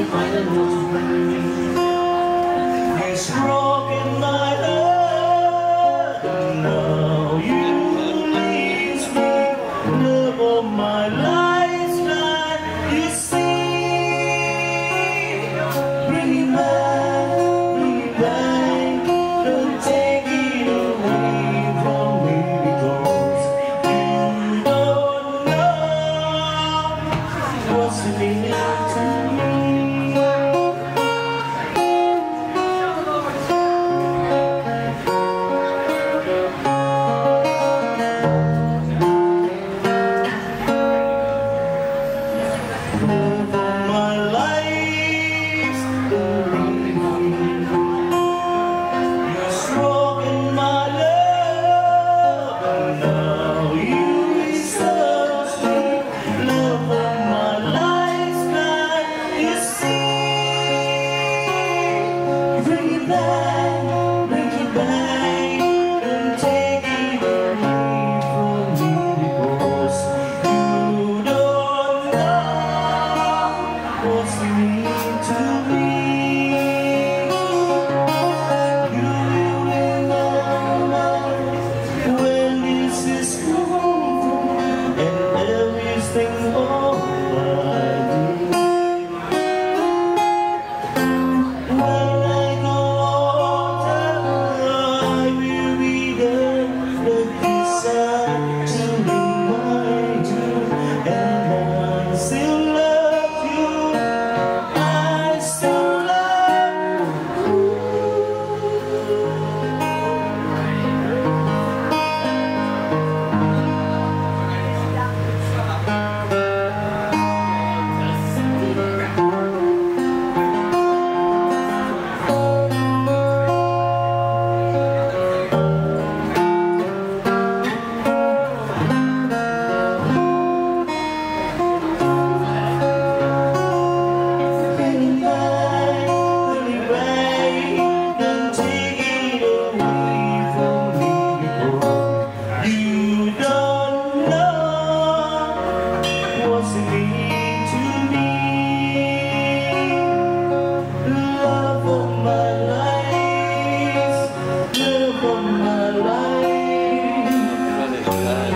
It's broken my heart, and now you leave me, love of my lifetime. You see, bring it back, don't take it away from me, because you don't know what's in it to me. Love of my life.